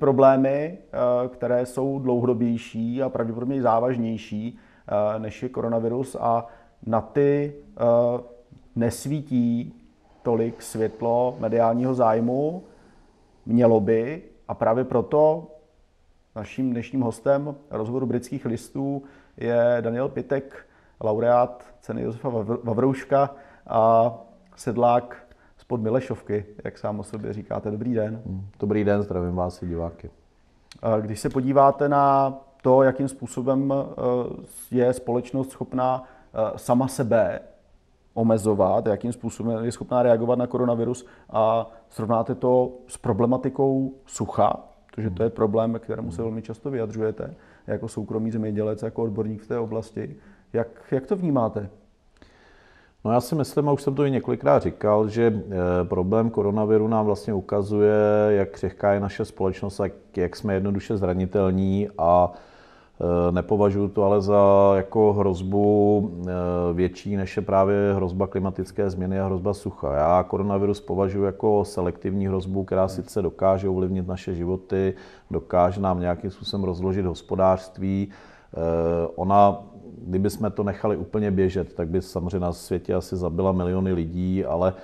problémy, které jsou dlouhodobější a pravděpodobně závažnější, než je koronavirus, a na ty nesvítí tolik světlo mediálního zájmu. Mělo by, a právě proto naším dnešním hostem rozhovoru Britských listů je Daniel Pitek, laureát ceny Josefa Vavrouška a sedlák spod Milešovky, jak sám o sobě říkáte. Dobrý den. Dobrý den, zdravím vás i diváky. Když se podíváte na to, jakým způsobem je společnost schopná sama sebe omezovat, jakým způsobem je schopná reagovat na koronavirus, a srovnáte to s problematikou sucha, protože to je problém, kterému se velmi často vyjadřujete jako soukromý zemědělec, jako odborník v té oblasti. Jak to vnímáte? No já si myslím, a už jsem to i několikrát říkal, že problém koronaviru nám vlastně ukazuje, jak křehká je naše společnost a jak jsme jednoduše zranitelní, a nepovažuji to ale za jako hrozbu větší, než je právě hrozba klimatické změny a hrozba sucha. Já koronavirus považuji jako selektivní hrozbu, která sice dokáže ovlivnit naše životy, dokáže nám nějakým způsobem rozložit hospodářství. Ona, kdyby jsme to nechali úplně běžet, tak by samozřejmě na světě asi zabila miliony lidí, ale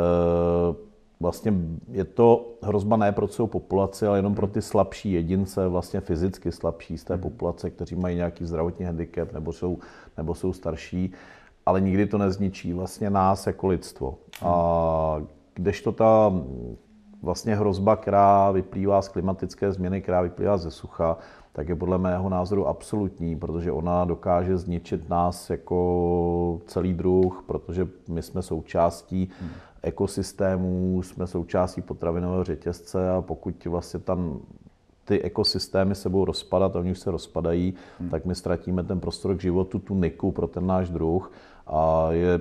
vlastně je to hrozba ne pro celou populaci, ale jenom pro ty slabší jedince, vlastně fyzicky slabší z té populace, kteří mají nějaký zdravotní handicap nebo jsou starší, ale nikdy to nezničí vlastně nás jako lidstvo. A kdežto ta vlastně hrozba, která vyplývá z klimatické změny, která vyplývá ze sucha, tak je podle mého názoru absolutní, protože ona dokáže zničit nás jako celý druh, protože my jsme součástí ekosystémů, jsme součástí potravinového řetězce, a pokud vlastně tam ty ekosystémy se budou rozpadat a oni už se rozpadají, tak my ztratíme ten prostor k životu, tu niku pro ten náš druh, a je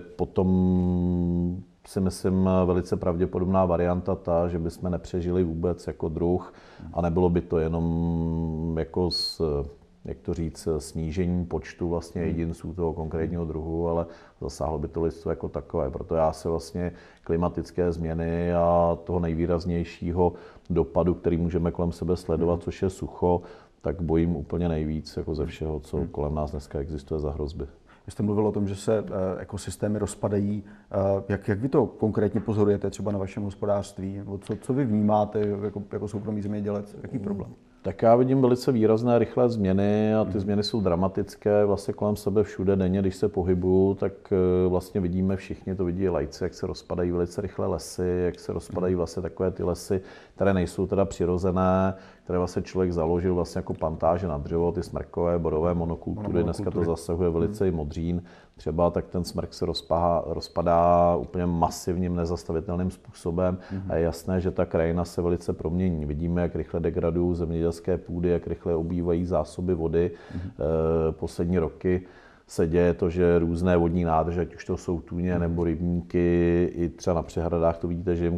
potom, si myslím, velice pravděpodobná varianta ta, že bychom nepřežili vůbec jako druh, a nebylo by to jenom jako jak to říct, snížení počtu vlastně jedinců toho konkrétního druhu, ale zasáhlo by to lidstvo jako takové. Proto já se vlastně klimatické změny a toho nejvýraznějšího dopadu, který můžeme kolem sebe sledovat, což je sucho, tak bojím úplně nejvíc jako ze všeho, co kolem nás dneska existuje za hrozby. Vy jste mluvil o tom, že se ekosystémy rozpadají. Jak vy to konkrétně pozorujete třeba na vašem hospodářství? Nebo co vy vnímáte jako soukromý zemědělec? Jaký problém? Tak já vidím velice výrazné rychlé změny, a ty změny jsou dramatické vlastně kolem sebe všude denně, když se pohybuju, tak vlastně vidíme všichni, to vidí lajci, jak se rozpadají velice rychle lesy, jak se rozpadají vlastně takové ty lesy, které nejsou teda přirozené, které vlastně člověk založil vlastně jako plantáže na dřevo, ty smrkové, borové monokultury, dneska to zasahuje velice i modřín třeba, tak ten smrk se rozpadá úplně masivním, nezastavitelným způsobem, a je jasné, že ta krajina se velice promění. Vidíme, jak rychle degradují zemědělské půdy, jak rychle ubývají zásoby vody. Poslední roky se děje to, že různé vodní nádrže, ať už to jsou tůně nebo rybníky, i třeba na přehradách to vidíte, že jim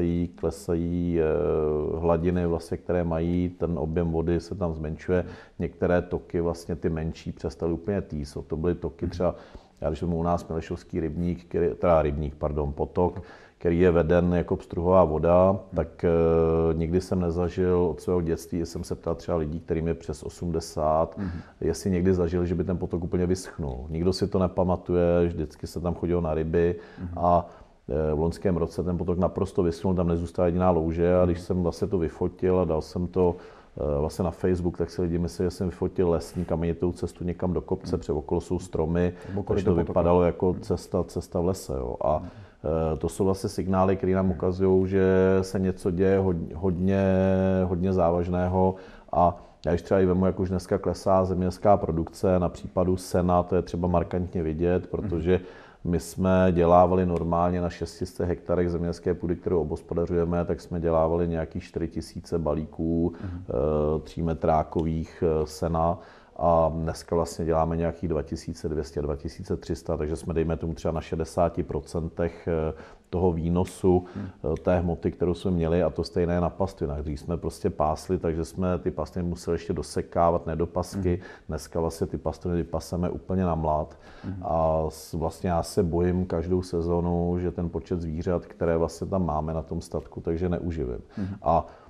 klesají hladiny, vlastně, které mají, ten objem vody se tam zmenšuje. Některé toky, vlastně ty menší, přestaly úplně týst. To byly toky třeba, já když u nás Milešovský potok, který je veden jako pstruhová voda, tak nikdy jsem nezažil od svého dětství, jsem se ptal třeba lidí, kterým je přes 80, jestli někdy zažili, že by ten potok úplně vyschnul. Nikdo si to nepamatuje, vždycky se tam chodilo na ryby, a v loňském roce ten potok naprosto vyschnul, tam nezůstala jediná louže, a když jsem vlastně to vyfotil a dal jsem to vlastně na Facebook, tak si lidi mysleli, že jsem vyfotil lesní kamenitou cestu někam do kopce, protože okolo jsou stromy, takže to vypadalo jako cesta v lese. Jo. A to jsou vlastně signály, které nám ukazují, že se něco děje hodně závažného, a já když třeba i vemu, jak už dneska klesá zemědělská produkce, na případu sena, to je třeba markantně vidět, protože my jsme dělávali normálně na 600 hektarech zemědělské půdy, kterou obhospodařujeme, tak jsme dělávali nějakých 4000 balíků 3metrákových sena, a dneska vlastně děláme nějakých 2200, 2300, takže jsme, dejme tomu, třeba na 60% toho výnosu té hmoty, kterou jsme měli, a to stejné na pastvinách. Když jsme prostě pásli, takže jsme ty pastviny museli ještě dosekávat, nedopasky. Dneska vlastně ty pastviny vypaseme úplně na mlad, a vlastně já se bojím každou sezonu, že ten počet zvířat, které vlastně tam máme na tom statku, takže neuživím. A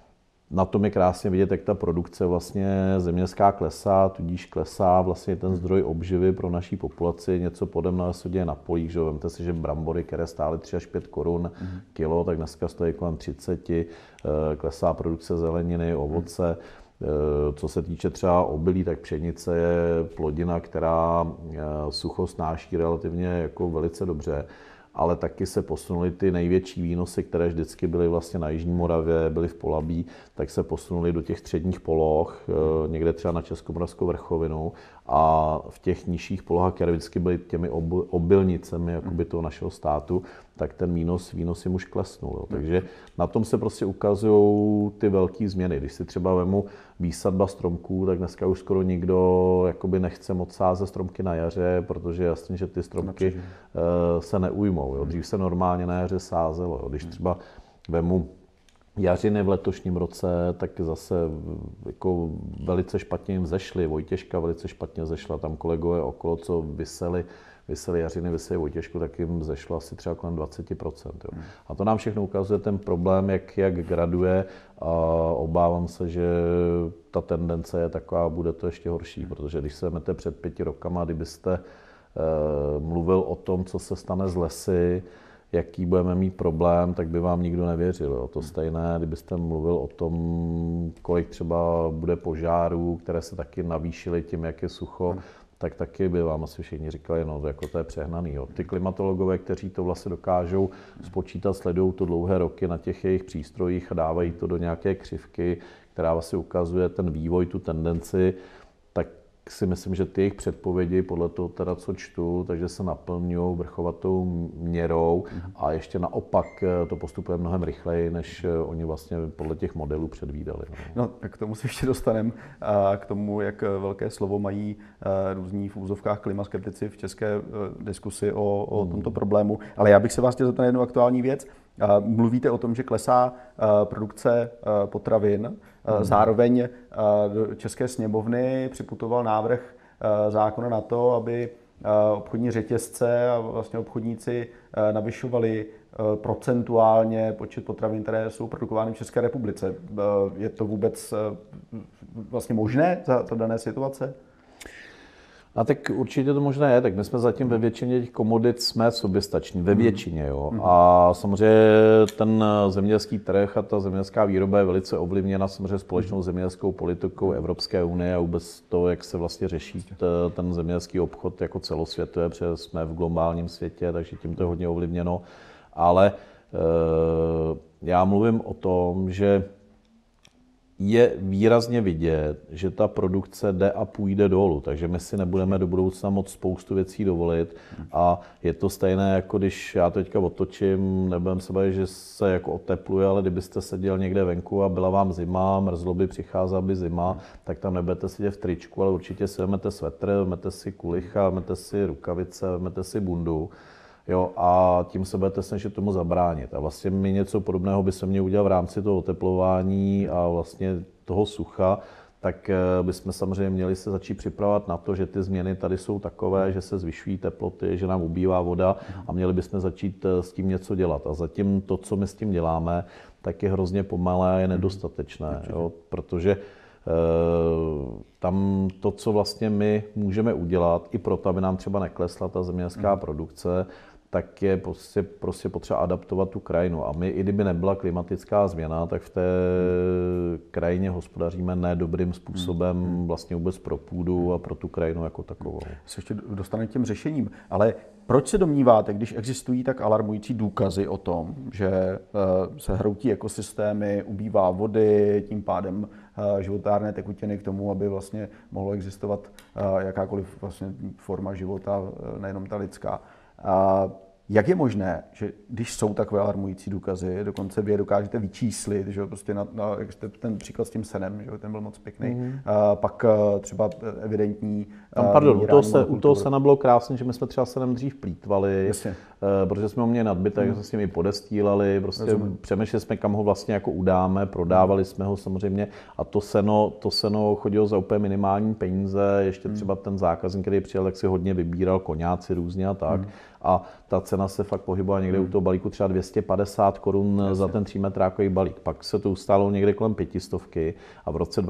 na tom je krásně vidět, jak ta produkce vlastně zemědělská klesá, tudíž klesá vlastně ten zdroj obživy pro naší populaci. Něco podobného se děje na polích, že vemte si, že brambory, které stály 3 až 5 korun kilo, tak dneska stojí kolem 30, klesá produkce zeleniny, ovoce. Co se týče třeba obilí, tak pšenice je plodina, která sucho snáší relativně jako velice dobře. Ale taky se posunuly ty největší výnosy, které vždycky byly vlastně na Jižní Moravě, byly v Polabí, tak se posunuly do těch středních poloh, někde třeba na Českomoravskou vrchovinu a v těch nižších polohách, které vždycky byly těmi obilnicemi jakoby toho našeho státu, tak ten výnos jim už klesnul. Jo. Takže na tom se prostě ukazují ty velké změny. Když si třeba vemu výsadba stromků, tak dneska už skoro nikdo jakoby nechce moc sázet stromky na jaře, protože je jasný, že ty stromky se neujmou. Jo. Dřív se normálně na jaře sázelo. Jo. Když třeba vemu jařiny v letošním roce, tak zase jako velice špatně jim zešly. Vojtěžka velice špatně zešla, tam kolegové okolo, co viseli jařiny, viseli Vojtěžku, tak jim zešlo asi třeba kolem 20%. Jo. A to nám všechno ukazuje ten problém, jak graduje, a obávám se, že ta tendence je taková, bude to ještě horší, protože když se vezmete před 5 rokama, kdybyste mluvil o tom, co se stane z lesy, jaký budeme mít problém, tak by vám nikdo nevěřil. Jo. To stejné, kdybyste mluvil o tom, kolik třeba bude požárů, které se taky navýšily tím, jak je sucho, tak taky by vám asi všichni říkali, no jako to je přehnaný. Jo. Ty klimatologové, kteří to vlastně dokážou spočítat, sledují to dlouhé roky na těch jejich přístrojích a dávají to do nějaké křivky, která vlastně ukazuje ten vývoj, tu tendenci, tak si myslím, že ty jejich předpovědi, podle toho teda, co čtu, takže se naplňují vrchovatou měrou a ještě naopak to postupuje mnohem rychleji, než oni vlastně podle těch modelů předvídali. No, tak k tomu se ještě dostaneme, k tomu, jak velké slovo mají různí v úzovkách klimaskeptici v české diskusi o tomto problému. Ale já bych se vás chtěl zeptat na jednu aktuální věc. Mluvíte o tom, že klesá produkce potravin. Zároveň do České sněmovny připutoval návrh zákona na to, aby obchodní řetězce a vlastně obchodníci navyšovali procentuálně počet potravin, které jsou produkovány v České republice. Je to vůbec vlastně možné za dané situace? A tak určitě to možná je, tak my jsme zatím ve většině těch komodit jsme soběstační, ve většině, jo. A samozřejmě ten zemědělský trh a ta zemědělská výroba je velice ovlivněna samozřejmě společnou zemědělskou politikou Evropské unie a vůbec to, jak se vlastně řeší ten zemědělský obchod jako celosvětově, protože jsme v globálním světě, takže tím to je hodně ovlivněno. Ale já mluvím o tom, že je výrazně vidět, že ta produkce jde a půjde dolů, takže my si nebudeme do budoucna moc spoustu věcí dovolit a je to stejné, jako když já to teďka otočím, nebudem se bavit, že se jako otepluje, ale kdybyste seděl někde venku a byla vám zima, mrzlo by, přicházela by zima, tak tam nebudete sedět v tričku, ale určitě si vezmete svetr, vezmete si kulicha, vezmete si rukavice, vezmete si bundu. Jo, a tím se budete snažit tomu zabránit. A vlastně my něco podobného by se měli udělat v rámci toho oteplování a vlastně toho sucha, tak bychom samozřejmě měli se začít připravovat na to, že ty změny tady jsou takové, že se zvyšují teploty, že nám ubývá voda a měli bychom začít s tím něco dělat. A zatím to, co my s tím děláme, tak je hrozně pomalé a je nedostatečné, jo, protože tam to, co vlastně my můžeme udělat, i proto, aby nám třeba neklesla ta zemědělská produkce, tak je prostě potřeba adaptovat tu krajinu. A my, i kdyby nebyla klimatická změna, tak v té krajině hospodaříme nedobrým způsobem vlastně vůbec pro půdu a pro tu krajinu jako takovou. Se ještě dostaneme k těm řešením, ale proč se domníváte, když existují tak alarmující důkazy o tom, že se hroutí ekosystémy, ubývá vody, tím pádem životárné tekutiny k tomu, aby vlastně mohlo existovat jakákoliv vlastně forma života, nejenom ta lidská. Jak je možné, že když jsou takové alarmující důkazy, dokonce vy je dokážete vyčíslit, že prostě jak jste ten příklad s tím senem, že ten byl moc pěkný, pak třeba evidentní... U toho sena bylo krásné, že my jsme třeba senem dřív plýtvali, protože jsme ho měli nadbytek, jsme s ním i podestýlali, prostě přemýšleli jsme, kam ho vlastně jako udáme, prodávali jsme ho samozřejmě a to seno chodilo za úplně minimální peníze, ještě třeba ten zákazník, který přijel, tak si hodně vybíral koňáci různě a tak. A ta cena cena se fakt pohybovala někde u toho balíku třeba 250 korun za ten 3metrákový balík. Pak se to ustálo někde kolem 500 a v roce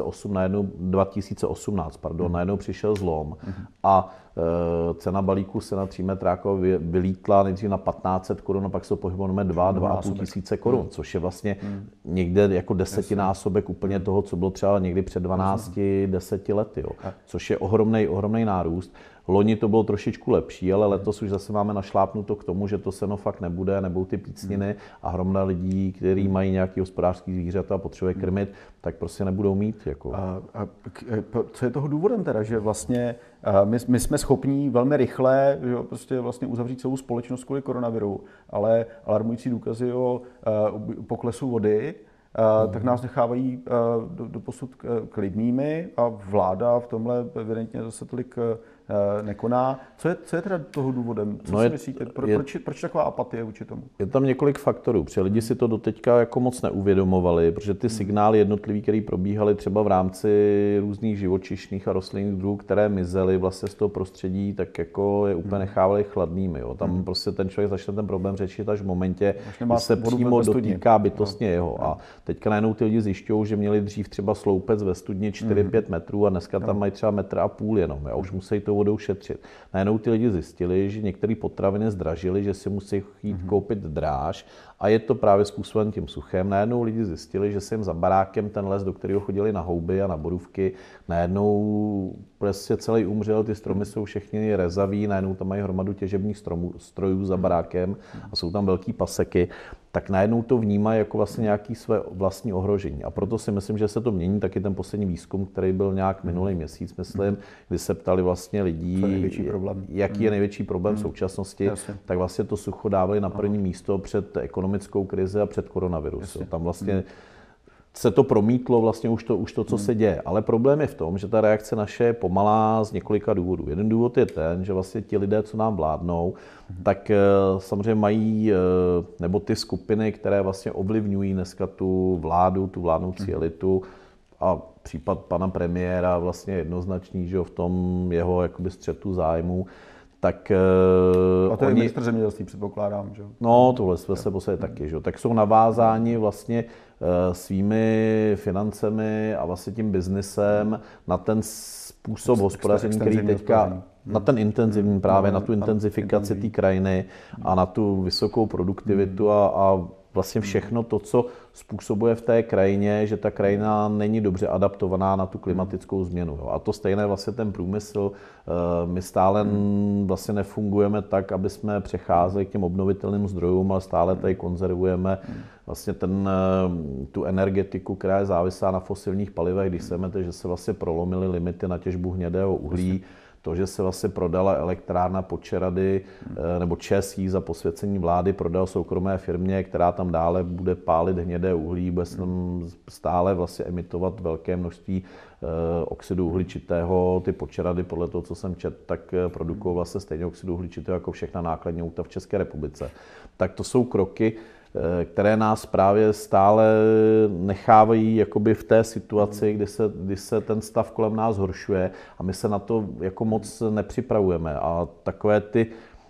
2018 najednou přišel zlom a cena balíku se na 3metrákový vylítla nejdřív na 1500 korun a pak se to pohybovalo 2,5 tisíce korun, což je vlastně někde jako desetinásobek úplně toho, co bylo třeba někdy před 12-10 lety, jo. Což je ohromný nárůst. Loni to bylo trošičku lepší, ale letos už zase máme našlápnuto k tomu, že to seno fakt nebude, nebudou ty pícniny a hromada lidí, kteří mají nějaký hospodářský zvířata a potřebuje krmit, tak prostě nebudou mít. Jako. Co je toho důvodem teda, že vlastně my jsme schopní velmi rychle že prostě vlastně uzavřít celou společnost kvůli koronaviru, ale alarmující důkazy o poklesu vody tak nás nechávají doposud klidnými a vláda v tomhle evidentně zase tolik nekoná. Co je teda toho důvodem? Co si myslíte? Proč taková apatie vůči tomu? Je tam několik faktorů. Protože lidi si to doteďka jako moc neuvědomovali, protože ty signály jednotlivý, které probíhaly třeba v rámci různých živočišných a rostlinných druhů, které mizely vlastně z toho prostředí, tak jako je úplně nechávali chladnými. Jo. Tam prostě ten člověk začne ten problém řešit až v momentě, kdy se přímo dotýká bytostně jeho. A teďka najednou ty lidi zjišťují, že měli dřív třeba sloupec ve studni 4-5 metrů a dneska tam mají třeba 1,5 m jenom. A už musí tou vodou šetřit. Najednou ty lidi zjistili, že některé potraviny zdražily, že si musí jít koupit dráž a je to právě způsoben tím suchem. Najednou lidi zjistili, že se jim za barákem ten les, do kterého chodili na houby a na borůvky, najednou prostě celý umřel, ty stromy jsou všechny rezaví, najednou tam mají hromadu těžebních strojů za barákem a jsou tam velký paseky, tak najednou to vnímají jako vlastně nějaké své vlastní ohrožení. A proto si myslím, že se to mění taky ten poslední výzkum, který byl nějak minulý měsíc, myslím, kdy se ptali vlastně lidí, jaký je největší problém v současnosti, tak vlastně to sucho dávali na první místo před ekonomickou krizi a před koronavirus. Tam vlastně se to promítlo vlastně už to, co se děje. Ale problém je v tom, že ta reakce naše je pomalá z několika důvodů. Jeden důvod je ten, že vlastně ti lidé, co nám vládnou, tak samozřejmě mají, nebo ty skupiny, které vlastně ovlivňují dneska tu vládu, tu vládnoucí elitu, a případ pana premiéra vlastně jednoznačný, že v tom jeho jakoby střetu zájmu, tak a to je ministr zemědělství, předpokládám, že? No, tohle se posledně taky, že? Tak jsou navázáni vlastně svými financemi a vlastně tím biznisem na ten způsob hospodaření, který teďka, na ten intenzivní právě, na tu intenzifikaci té krajiny a na tu vysokou produktivitu a vlastně všechno to, co způsobuje v té krajině, že ta krajina není dobře adaptovaná na tu klimatickou změnu. Jo. A to stejné vlastně ten průmysl. My stále vlastně nefungujeme tak, aby jsme přecházeli k těm obnovitelným zdrojům, ale stále tady konzervujeme vlastně tu energetiku, která je závislá na fosilních palivech. Když se vezmete, že se vlastně prolomily limity na těžbu hnědého uhlí, to, že se vlastně prodala elektrárna Počerady, nebo ČEZ jí za posvěcení vlády prodal soukromé firmě, která tam dále bude pálit hnědé uhlí, bude se tam stále vlastně emitovat velké množství oxidu uhličitého. Ty Počerady, podle toho, co jsem četl, tak produkují vlastně stejně oxidu uhličitého jako všechna nákladní auta v České republice. Tak to jsou kroky, které nás právě stále nechávají jakoby v té situaci, kdy se ten stav kolem nás zhoršuje a my se na to jako moc nepřipravujeme. A takové ty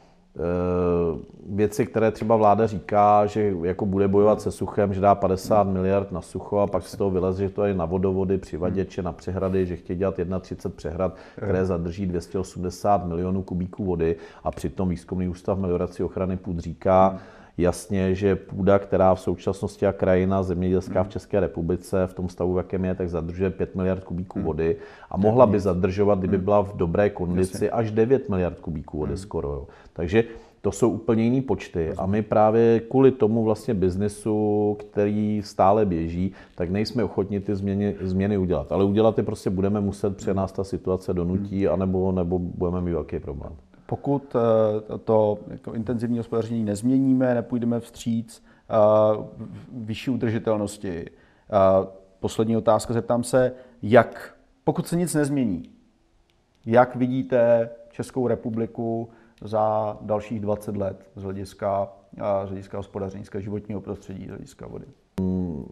věci, které třeba vláda říká, že jako bude bojovat se suchem, že dá 50 miliard na sucho a pak z toho vyleze, že to je na vodovody, přivaděče, na přehrady, že chtějí dělat 31 přehrad, které zadrží 280 milionů kubíků vody a přitom Výzkumný ústav meliorací ochrany půd říká jasně, že půda, která v současnosti a krajina zemědělská v České republice v tom stavu, v jakém je, tak zadržuje 5 miliard kubíků vody a mohla by zadržovat, kdyby byla v dobré kondici, až 9 miliard kubíků vody skoro. Jo. Takže to jsou úplně jiný počty a my právě kvůli tomu vlastně biznesu, který stále běží, tak nejsme ochotni ty změny udělat. Ale udělat je prostě budeme muset, protože nás ta situace donutí, anebo budeme mít velký problém. Pokud to jako intenzivní hospodaření nezměníme, nepůjdeme vstříc vyšší udržitelnosti. Poslední otázka, zeptám se, pokud se nic nezmění, jak vidíte Českou republiku za dalších 20 let z hlediska hospodaření, z životního prostředí, z hlediska vody?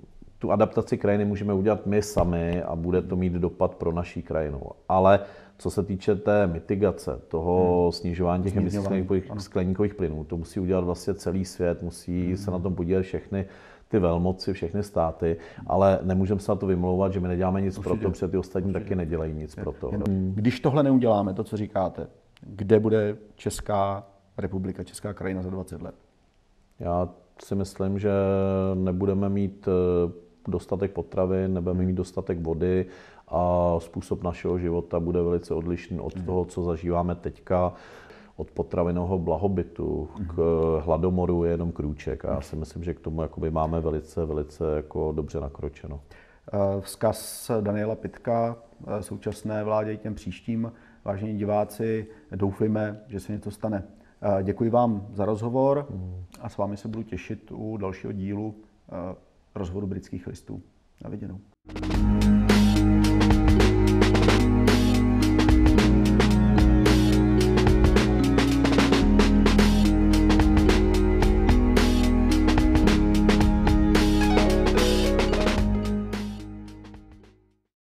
tu adaptaci krajiny můžeme udělat my sami a bude to mít dopad pro naší krajinu. Ale co se týče té mitigace, toho snižování těch emisí skleníkových plynů, to musí udělat vlastně celý svět, musí se na tom podílet všechny ty velmoci, všechny státy, ale nemůžeme se na to vymlouvat, že my neděláme nic pro to, protože ty ostatní taky nedělají nic pro to. Když tohle neuděláme, to, co říkáte, kde bude Česká republika, Česká krajina za 20 let? Já si myslím, že nebudeme mít dostatek potravin, nebudeme mít dostatek vody a způsob našeho života bude velice odlišný od toho, co zažíváme teďka. Od potravinového blahobytu k hladomoru je jenom krůček a já si myslím, že k tomu jakoby máme velice jako dobře nakročeno. Vzkaz Daniela Pidka současné vládě i těm příštím. Vážení diváci, doufejme, že se něco stane. Děkuji vám za rozhovor a s vámi se budu těšit u dalšího dílu rozhovoru Britských listů. Na viděnou.